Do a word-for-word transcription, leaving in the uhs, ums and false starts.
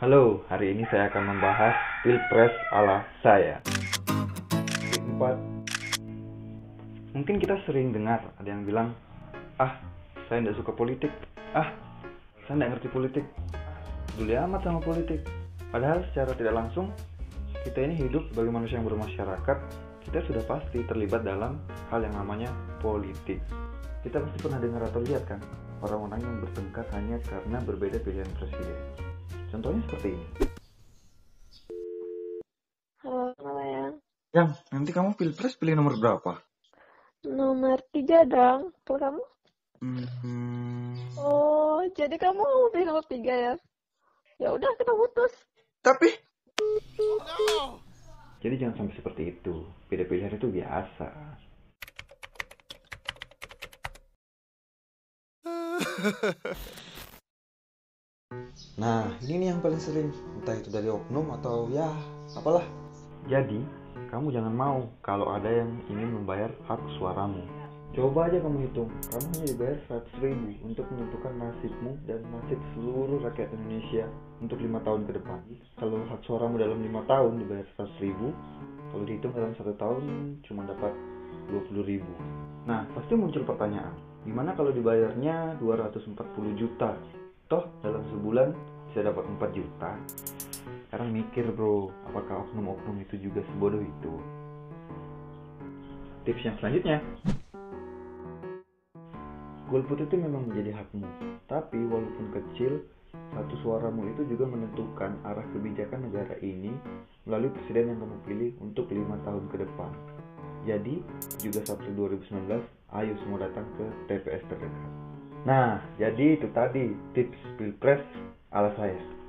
Halo, hari ini saya akan membahas Pilpres ala saya. Empat. Mungkin kita sering dengar ada yang bilang, ah, saya tidak suka politik, ah, saya tidak ngerti politik, peduli amat sama politik. Padahal secara tidak langsung, kita ini hidup sebagai manusia yang bermasyarakat, kita sudah pasti terlibat dalam hal yang namanya politik. Kita pasti pernah dengar atau lihat kan, orang-orang yang bertengkar hanya karena berbeda pilihan presiden. Contohnya seperti ini. Halo, Yang. Yang, nanti kamu pilpres pilih nomor berapa? Nomor tiga dong. Kalau kamu? Hmm. Oh, jadi kamu mau pilih nomor tiga ya? Ya udah, kita putus. Tapi. Oh, no. Jadi jangan sampai seperti itu. Beda pilihan itu biasa. Nah, ini nih yang paling sering. Entah itu dari oknum atau ya, apalah. Jadi, kamu jangan mau kalau ada yang ingin membayar hak suaramu. Coba aja kamu hitung, kamu hanya dibayar seratus ribu untuk menentukan nasibmu dan nasib seluruh rakyat Indonesia untuk lima tahun ke depan. Kalau hak suaramu dalam lima tahun dibayar seratus ribu, kalau dihitung dalam satu tahun cuma dapat dua puluh ribu. Nah, pasti muncul pertanyaan, gimana kalau dibayarnya dua ratus empat puluh juta? Toh dalam sebulan bisa dapat empat juta. Sekarang mikir bro, apakah oknum-oknum itu juga sebodoh itu? Tips yang selanjutnya, golput itu memang menjadi hakmu, tapi walaupun kecil, satu suaramu itu juga menentukan arah kebijakan negara ini melalui presiden yang kamu pilih untuk lima tahun ke depan. Jadi, tujuh belas April dua ribu sembilan belas, ayo semua datang ke T P S terdekat. Nah, jadi itu tadi tips pilpres ala saya.